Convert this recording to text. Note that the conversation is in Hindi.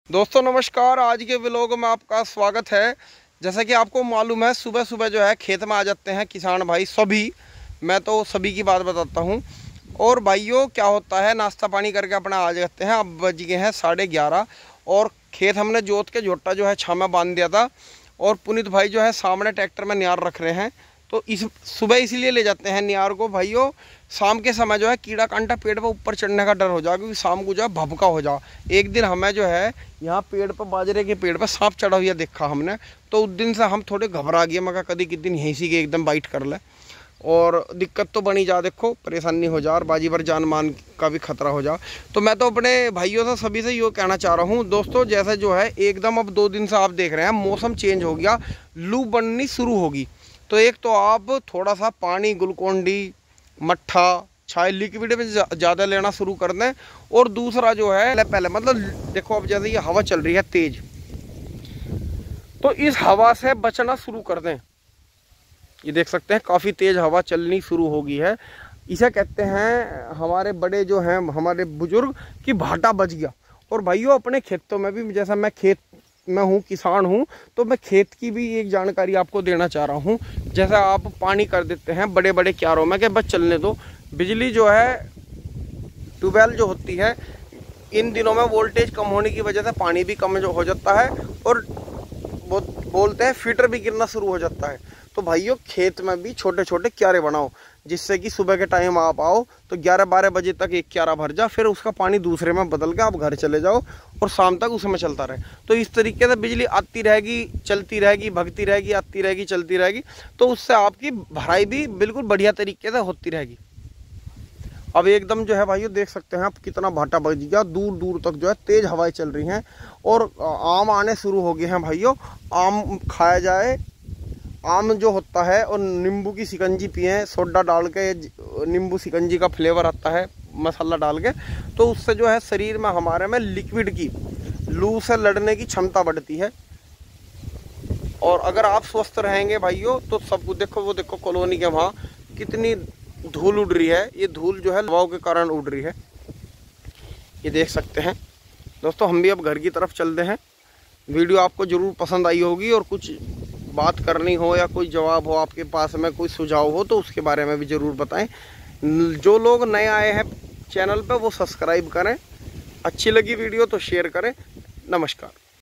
दोस्तों नमस्कार। आज के व्लॉग में आपका स्वागत है। जैसा कि आपको मालूम है, सुबह सुबह जो है खेत में आ जाते हैं किसान भाई सभी। मैं तो सभी की बात बताता हूं। और भाइयों क्या होता है, नाश्ता पानी करके अपना आ जाते हैं। अब बज गए हैं 11:30 और खेत हमने जोत के झोटा जो है छामा बांध दिया था। और पुनीत भाई जो है सामने ट्रैक्टर में नियार रख रहे हैं। तो इस सुबह इसीलिए ले जाते हैं नियार को भाइयों। शाम के समय जो है कीड़ा कांटा पेड़ पर ऊपर चढ़ने का डर हो जाए, क्योंकि शाम को जो है भभका हो जा। एक दिन हमें जो है यहाँ पेड़ पर, बाजरे के पेड़ पर सांप चढ़ा हुआ देखा हमने। तो उस दिन से हम थोड़े घबरा गए। मगर कभी किस दिन यहीं सी के एकदम बाइट कर ले और दिक्कत तो बनी जा, देखो परेशानी हो जा और बाजी पर जान मान का भी खतरा हो जा। तो मैं तो अपने भाइयों से सभी से ये कहना चाह रहा हूँ दोस्तों, जैसे जो है एकदम अब 2 दिन से आप देख रहे हैं मौसम चेंज हो गया, लू बननी शुरू होगी। तो एक तो आप थोड़ा सा पानी, ग्लूकोन-डी, मट्ठा, चाय लिक्विड में ज़्यादा लेना शुरू कर दें। और दूसरा जो है पहले मतलब देखो, अब जैसे ये हवा चल रही है तेज, तो इस हवा से बचना शुरू कर दें। ये देख सकते हैं काफ़ी तेज़ हवा चलनी शुरू हो गई है। इसे कहते हैं हमारे बड़े जो हैं, हमारे बुजुर्ग, कि भाटा बच गया। और भाइयों अपने खेतों में भी, जैसा मैं खेत में हूँ, किसान हूँ, तो मैं खेत की भी एक जानकारी आपको देना चाह रहा हूँ। जैसा आप पानी कर देते हैं बड़े बड़े क्यारों में कि बस चलने दो, बिजली जो है ट्यूबवेल जो होती है, इन दिनों में वोल्टेज कम होने की वजह से पानी भी कम जो हो जाता है और वो बोलते हैं फिल्टर भी गिरना शुरू हो जाता है। तो भाइयों खेत में भी छोटे छोटे क्यारे बनाओ, जिससे कि सुबह के टाइम आप आओ तो 11-12 बजे तक एक क्यारा भर जा, फिर उसका पानी दूसरे में बदल के आप घर चले जाओ और शाम तक उसमें चलता रहे। तो इस तरीके से बिजली आती रहेगी, चलती रहेगी, भगती रहेगी, आती रहेगी, चलती रहेगी। तो उससे आपकी भराई भी बिल्कुल बढ़िया तरीके से होती रहेगी। अब एकदम जो है भाइयों देख सकते हैं आप कितना भाटा बज गया, दूर दूर तक जो है तेज हवाएं चल रही हैं। और आम आने शुरू हो गए हैं भाइयों। आम खाया जाए, आम जो होता है, और नींबू की शिकंजी पिए, सोडा डाल के नींबू शिकंजी का फ्लेवर आता है मसाला डाल के। तो उससे जो है शरीर में हमारे में लिक्विड की, लू से लड़ने की क्षमता बढ़ती है। और अगर आप स्वस्थ रहेंगे भाइयों तो सब कुछ देखो, वो देखो कॉलोनी के वहाँ कितनी धूल उड़ रही है। ये धूल जो है हवाओं के कारण उड़ रही है, ये देख सकते हैं दोस्तों। हम भी अब घर की तरफ चलते हैं। वीडियो आपको ज़रूर पसंद आई होगी, और कुछ बात करनी हो या कोई जवाब हो आपके पास में, कोई सुझाव हो तो उसके बारे में भी ज़रूर बताएं। जो लोग नए आए हैं चैनल पर वो सब्सक्राइब करें। अच्छी लगी वीडियो तो शेयर करें। नमस्कार।